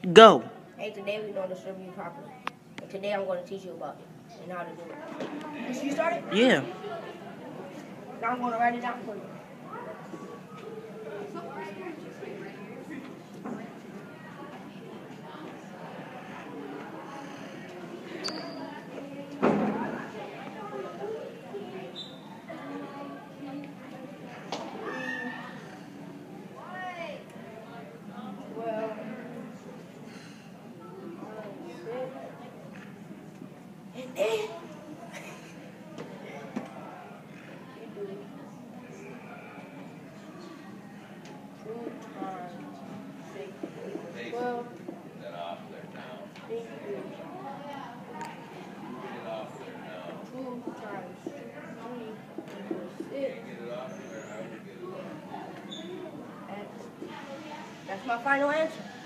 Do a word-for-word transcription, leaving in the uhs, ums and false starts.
Go. Hey, today we're going to serve you properly. And today I'm going to teach you about it and how to do it. Should you start it? Yeah. Now I'm going to write it down for you. Well, and then you do two times six equals twelve. Then you do two times three equals six. And that's my final answer.